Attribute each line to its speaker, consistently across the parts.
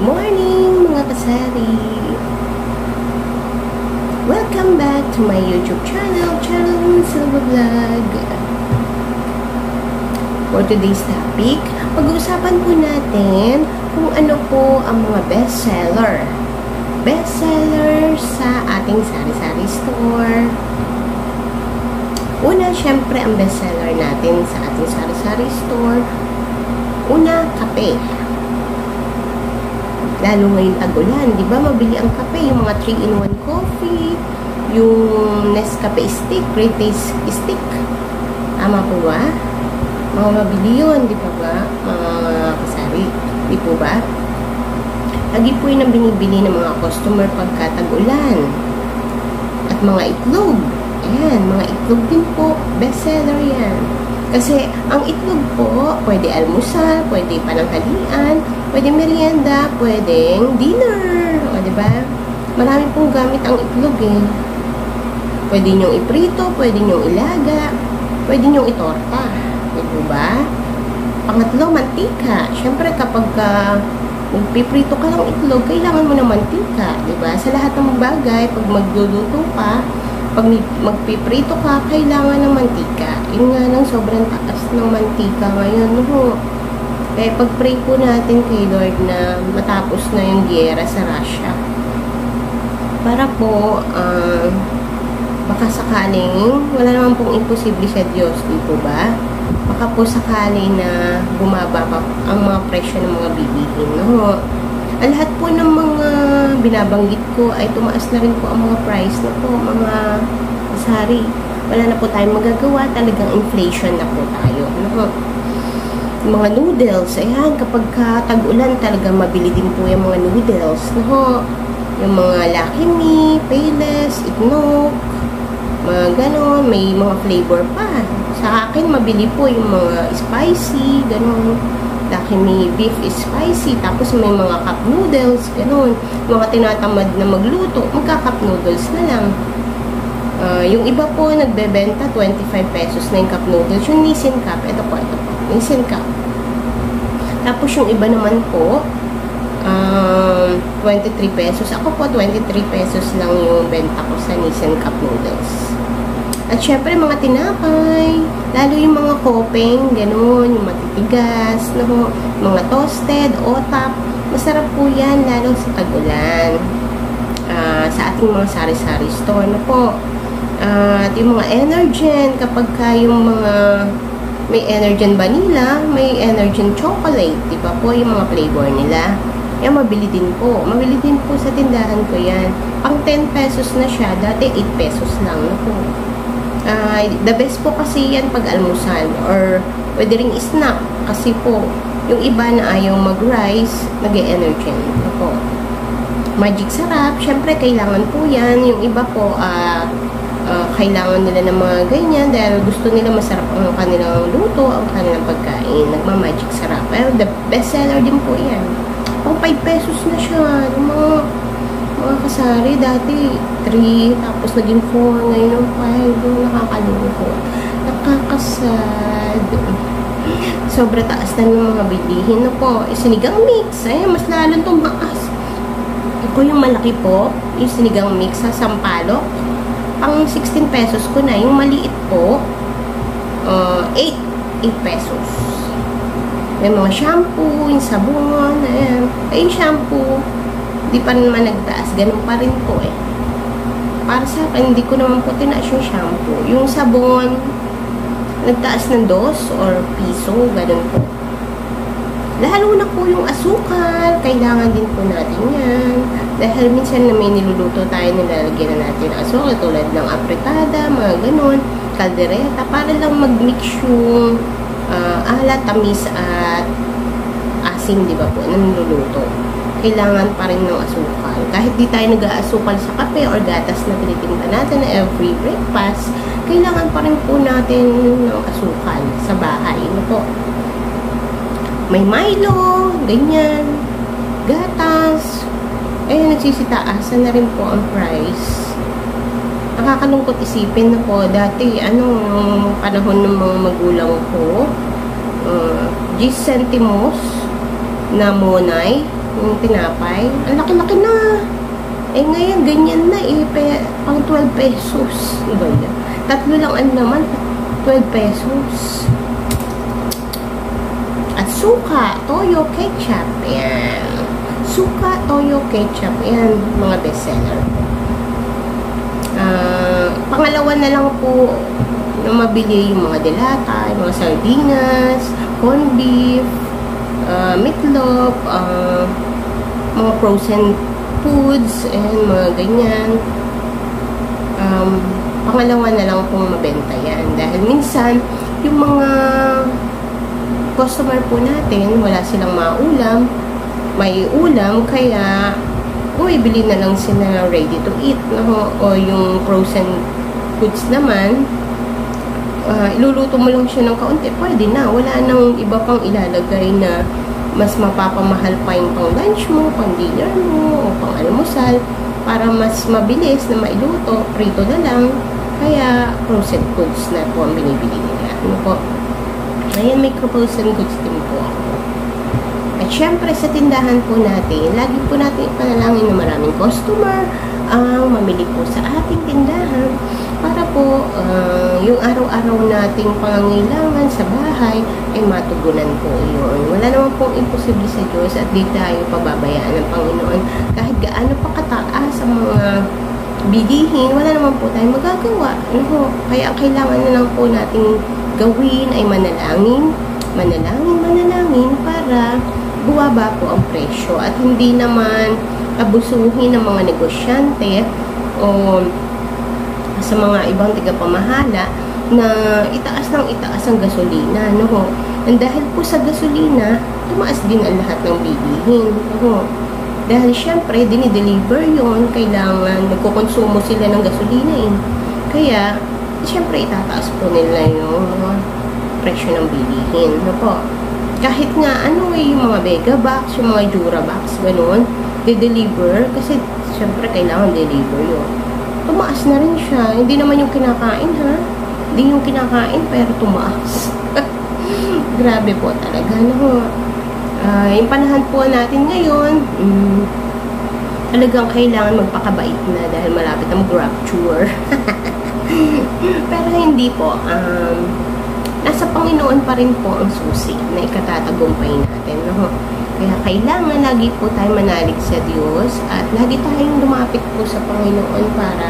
Speaker 1: morning mga kasari! Welcome back to my YouTube channel, Silva Vlog. For today's topic, pag-uusapan po natin kung ano po ang mga bestseller sa ating sari-sari store. Una, syempre ang bestseller natin sa ating sari-sari store. Una, kape. Lalo ngayon tag-ulan, di ba? Mabili ang kape, yung mga 3-in-1 coffee, yung Nescafe stick, Great Taste stick. Tama po ba? Mga mabili yun, di ba? Mga kasari, di po ba? Lagi po yun ang binibili ng mga customer pagka tag-ulan. At mga itlog. Ayan, mga itlog din po. Bestseller yan. Kasi ang itlog po, pwede almusal, pwede pananghalian, pwede merienda, pwedeng dinner. O, diba? Marami pong gamit ang itlog eh. Pwede nyong iprito, pwede nyong ilaga, pwede nyong itorta. Diba? Pangatlo, mantika. Siyempre kapag magpiprito ka ng itlog, kailangan mo ng mantika. Diba? Sa lahat ng bagay, pag magluluto ka, pag magpiprito ka, kailangan ng mantika. Yun nga lang, sobrang taas ng mantika ngayon. No? Kaya pag-pray po natin kay Lord na matapos na yung giyera sa Russia. Para po, baka sakaling, wala naman pong imposible sa Diyos, di po ba? Baka po sakaling na bumaba pa ang mga presyo ng mga bilihin. No? Lahat po ng mga binabanggit ko ay tumaas na rin po ang mga price na po, mga kasari. Wala na po tayong magagawa, talagang inflation na po tayo. No? Mga noodles, ayan, kapag tag-ulan talaga mabili din po yung mga noodles. No? Yung mga Lucky Me, Payless, Ignok, mga ganon, may mga flavor pa. Sa akin, mabili po yung mga spicy, ganon. Lucky Me beef is spicy, tapos may mga cup noodles, ganun. Mga tinatamad na magluto, magka-cup noodles na lang. Yung iba po, nagbebenta 25 pesos na yung cup noodles. Yung Nissin cup, ito po, Nissin cup. Tapos yung iba naman po, 23 pesos. Ako po, 23 pesos lang yung benta ko sa Nissin cup noodles. At syempre, mga tinapay, lalo yung mga kopeng, ganun, yung matitigas, no? Mga toasted, otap, masarap po yan, lalo sa tag-ulan. Sa ating mga sari-sari store, no po. At yung mga Energen, kapag yung mga may Energen vanilla, may Energen chocolate, di ba po, yung mga flavor nila. Yan, mabili din po. Mabili din po sa tindahan ko yan. Pang 10 pesos na siya, dati 8 pesos lang, no po. The best po kasi yan pag almusal or pwede ring snack kasi po yung iba na ayaw mag-rice, nag-e-energen po. Magic sarap, syempre kailangan po yan. Yung iba po kailangan nila ng mga ganyan dahil gusto nila masarap ang kanilang luto, ang kanilang pagkain, nagma-magic sarap. Pero the best seller din po yan. Pang 5 pesos na siya. Yung mga kasari, dati 3, tapos naging 4, ngayon 5, nakakalungkot. Nakakasad. Sobra taas na ng mga bilihin na po. Sinigang mix, ay mas lalong tumaas. Ito yung malaki po, yung sinigang mix sa Sampalok. Pang 16 pesos ko na. Yung maliit po, 8 pesos. May mga shampoo, yung sabon, ayan. Ay, yung shampoo, di pa naman nagtaas. Ganun pa rin po eh. Para sa akin, hindi ko naman po tinaas yung shampoo. Yung sabon, nagtaas ng 2 or piso, ganun po. Lalo na po yung asukal, kailangan din po natin yan. Dahil minsan na may niluluto tayo, nilalagyan na natin asukal, tulad ng apretada, mga ganun, kaldereta, para lang mag-mix yung alat, tamis at asin, di ba po, na niluluto. Kailangan pa rin ng asukal. Kahit di tayo nag-aasukal sa kape or gatas na tinitinda natin na every breakfast, kailangan pa rin po natin ng asukal sa bahay. Ano po? May Milo, ganyan, gatas. Nagsisitaasan na rin po ang price. Nakakalungkot isipin na po. Dati, panahon ng mga magulang ko, 10 centimos na monay, yung tinapay. Ang laki-laki na. Eh ngayon, ganyan na eh. Pang 12 pesos. Iba yan. Tatlo lang ano naman, 12 pesos. At suka, toyo, ketchup. Ayan. Suka, toyo, ketchup. Ayan, mga bestseller. Pangalawa na lang po na mabili yung mga delata, yung mga sardinas, corned beef, meatloaf, mga frozen foods, and mga ganyan. Pangalawa na lang pong mabenta yan. Dahil minsan, yung mga customer po natin, wala silang maulam, may ulam, kaya bili na lang sila ready to eat, no? O yung frozen foods naman, iluluto mo lang siya ng kaunti, pwede na. Wala nang iba pang ilalagay na mas mapapamahal pa yung pang lunch mo, pang dinner mo, o pang almusal, para mas mabilis na mailuto, prito na lang. Kaya frozen foods na po ang binibili nila. Ano po? Ayan, may frozen goods din po ako. At syempre sa tindahan po natin, lagi po natin ipanalangin na maraming customer ang mamili po sa ating tindahan para po yung araw-araw nating pangangailangan sa bahay ay matugunan po yun. Wala naman pong imposible sa Diyos at di tayo pababayaan ng Panginoon. Kahit gaano pa kataas ang mga bilihin, wala naman po tayong magagawa. Ano? Kaya ang kailangan na lang po nating gawin ay manalangin para buwaba po ang presyo at hindi naman abusuhin ng mga negosyante o sa mga ibang tagapamahala na itaas ang gasolina, no? And dahil po sa gasolina, tumaas din ang lahat ng bilihin, no? Dahil syempre, dinideliver yun, kailangan nagkukonsumo sila ng gasolina, eh. Kaya, syempre, itataas po nila yung presyo ng bilihin, no po? Kahit nga, yung mga Megabox, yung mga Durabox, gano'n, de-deliver, kasi syempre, kailangan deliver yun. Tumaas na rin siya. Hindi naman yung kinakain, ha? Hindi yung kinakain, pero tumaas. Grabe po talaga, no? Yung panahon po natin ngayon, talagang kailangan magpakabait na dahil malapit ang rapture. Pero hindi po. Nasa Panginoon pa rin po ang susi na ikatatagumpay natin, no? Kaya kailangan lagi po tayo manalig sa Diyos at lagi tayong lumapit po sa Panginoon para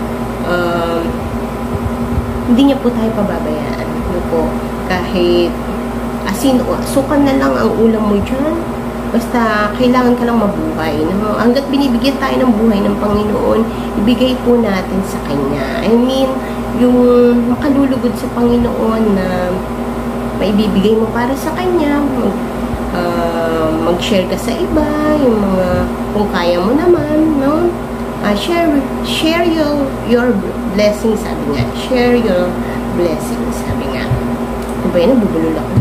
Speaker 1: hindi niya po tayo pababayaan, no po? Kahit sukan na lang ang ulam mo dyan, basta kailangan ka lang mabuhay, no? Hanggat binibigyan tayo ng buhay ng Panginoon, ibigay po natin sa Kanya. I mean, yung makalulugod sa Panginoon na maibibigay mo para sa Kanya, mag-share ka sa iba, yung mga, kung kaya mo naman, no? Share your blessings, sabi nga. Share your blessings, sabi nga. Ano ba yun? Nabubulol ako.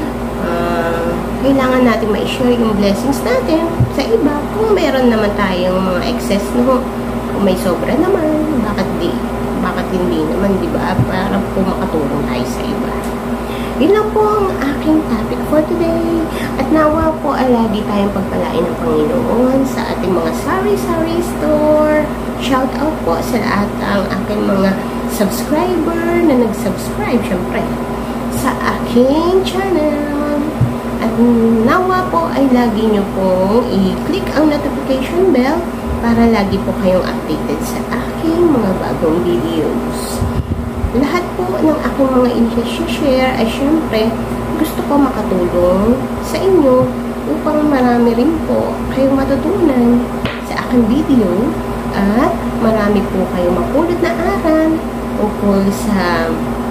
Speaker 1: Kailangan natin ma-share yung blessings natin sa iba. Kung meron naman tayong mga excess, no? Kung may sobra naman, bakit hindi naman, di ba? Para po makatulong tayo sa iba. Yun lang po ang aking topic for today. At nawa po ay lagi tayong pagpalain ng Panginoon sa ating mga sari-sari store. Shout out po sa lahat ang aking mga subscriber na nag-subscribe, syempre, sa aking channel. At nawa po ay lagi nyo pong i-click ang notification bell para lagi po kayong updated sa aking mga bagong videos. Lahat po ng aking mga i-share ay syempre gusto ko makatulong sa inyo upang marami rin po kayong matutunan sa aking video at marami po kayong mapulot na aral tungkol sa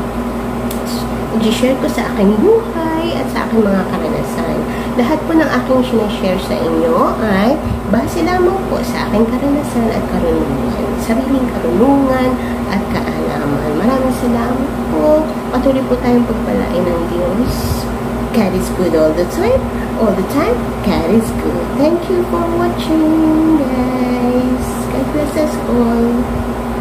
Speaker 1: i-share ko sa aking buhay at sa aking mga karanasan. Lahat po ng aking sinashare sa inyo ay base lamang po sa aking karanasan at karunungan, sariling karunungan at kaalaman. Maraming salamat po. Patuloy po tayong pagpalain ng Diyos. God is good all the time. All the time, God is good. Thank you for watching, guys. God bless us all.